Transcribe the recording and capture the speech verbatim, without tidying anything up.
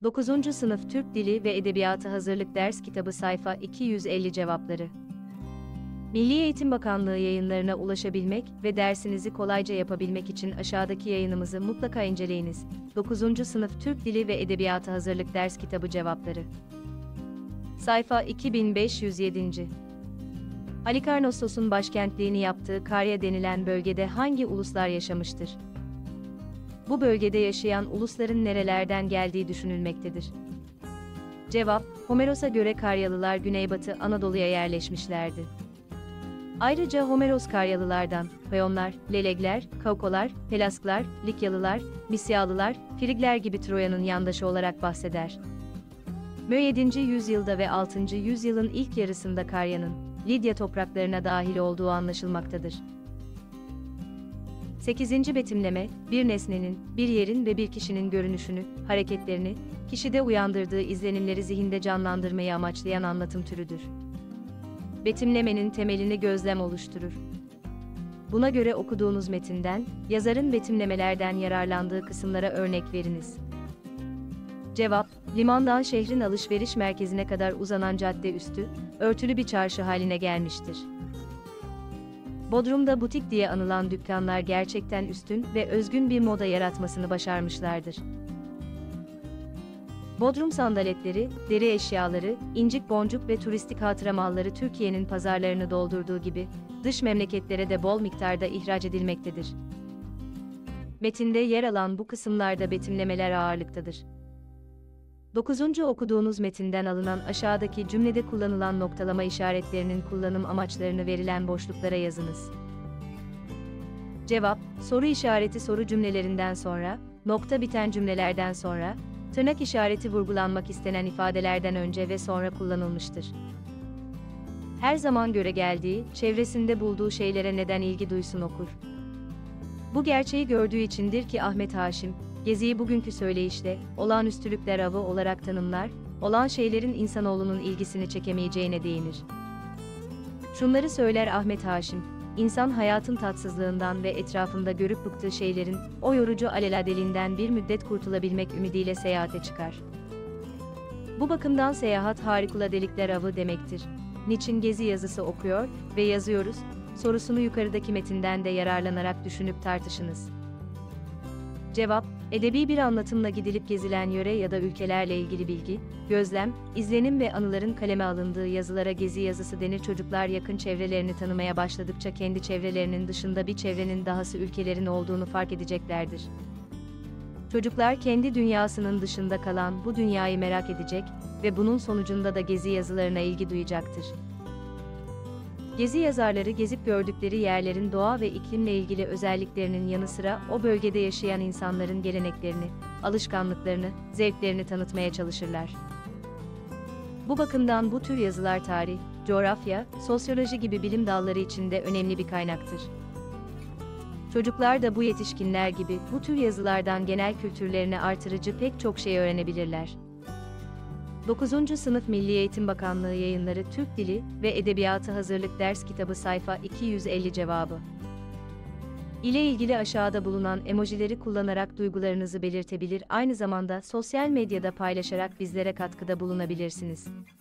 dokuzuncu Sınıf Türk Dili ve Edebiyatı Hazırlık Ders Kitabı sayfa iki yüz elli cevapları. Milli Eğitim Bakanlığı yayınlarına ulaşabilmek ve dersinizi kolayca yapabilmek için aşağıdaki yayınımızı mutlaka inceleyiniz. dokuzuncu Sınıf Türk Dili ve Edebiyatı Hazırlık Ders Kitabı cevapları. Sayfa iki bin beş yüz yedi. Halikarnassos'un başkentliğini yaptığı Karya denilen bölgede hangi uluslar yaşamıştır? Bu bölgede yaşayan ulusların nerelerden geldiği düşünülmektedir. Cevap, Homeros'a göre Karyalılar Güneybatı Anadolu'ya yerleşmişlerdi. Ayrıca Homeros Karyalılardan, Payonlar, Lelegler, Kaukolar, Pelasklar, Likyalılar, Misyalılar, Frigler gibi Troya'nın yandaşı olarak bahseder. yedinci yüzyılda ve altıncı yüzyılın ilk yarısında Karya'nın, Lidya topraklarına dahil olduğu anlaşılmaktadır. sekizinci Betimleme, bir nesnenin, bir yerin ve bir kişinin görünüşünü, hareketlerini, kişide uyandırdığı izlenimleri zihinde canlandırmayı amaçlayan anlatım türüdür. Betimlemenin temelini gözlem oluşturur. Buna göre okuduğunuz metinden, yazarın betimlemelerden yararlandığı kısımlara örnek veriniz. Cevap, limandan şehrin alışveriş merkezine kadar uzanan cadde üstü, örtülü bir çarşı haline gelmiştir. Bodrum'da butik diye anılan dükkanlar gerçekten üstün ve özgün bir moda yaratmasını başarmışlardır. Bodrum sandaletleri, deri eşyaları, incik boncuk ve turistik hatıra malları Türkiye'nin pazarlarını doldurduğu gibi, dış memleketlere de bol miktarda ihraç edilmektedir. Metinde yer alan bu kısımlarda betimlemeler ağırlıktadır. dokuzuncu Okuduğunuz metinden alınan aşağıdaki cümlede kullanılan noktalama işaretlerinin kullanım amaçlarını verilen boşluklara yazınız. Cevap, soru işareti soru cümlelerinden sonra, nokta biten cümlelerden sonra, tırnak işareti vurgulanmak istenen ifadelerden önce ve sonra kullanılmıştır. Her zaman göre geldiği, çevresinde bulduğu şeylere neden ilgi duysun okur. Bu gerçeği gördüğü içindir ki Ahmet Haşim, Gezi'yi bugünkü söyleyişle, olağanüstülükler avı olarak tanımlar, olan şeylerin insanoğlunun ilgisini çekemeyeceğine değinir. Şunları söyler Ahmet Haşim, insan hayatın tatsızlığından ve etrafında görüp bıktığı şeylerin, o yorucu alelade bir müddet kurtulabilmek ümidiyle seyahate çıkar. Bu bakımdan seyahat harikuladelikler avı demektir. Niçin Gezi yazısı okuyor ve yazıyoruz, sorusunu yukarıdaki metinden de yararlanarak düşünüp tartışınız. Cevap, edebi bir anlatımla gidilip gezilen yöre ya da ülkelerle ilgili bilgi, gözlem, izlenim ve anıların kaleme alındığı yazılara gezi yazısı denir. Çocuklar yakın çevrelerini tanımaya başladıkça kendi çevrelerinin dışında bir çevrenin dahası ülkelerin olduğunu fark edeceklerdir. Çocuklar kendi dünyasının dışında kalan bu dünyayı merak edecek ve bunun sonucunda da gezi yazılarına ilgi duyacaktır. Gezi yazarları gezip gördükleri yerlerin doğa ve iklimle ilgili özelliklerinin yanı sıra o bölgede yaşayan insanların geleneklerini, alışkanlıklarını, zevklerini tanıtmaya çalışırlar. Bu bakımdan bu tür yazılar tarih, coğrafya, sosyoloji gibi bilim dalları içinde önemli bir kaynaktır. Çocuklar da bu yetişkinler gibi bu tür yazılardan genel kültürlerini artırıcı pek çok şey öğrenebilirler. dokuzuncu Sınıf Milli Eğitim Bakanlığı Yayınları Türk Dili ve Edebiyatı Hazırlık Ders Kitabı sayfa iki yüz elli cevabı. İle ilgili aşağıda bulunan emojileri kullanarak duygularınızı belirtebilir, aynı zamanda sosyal medyada paylaşarak bizlere katkıda bulunabilirsiniz.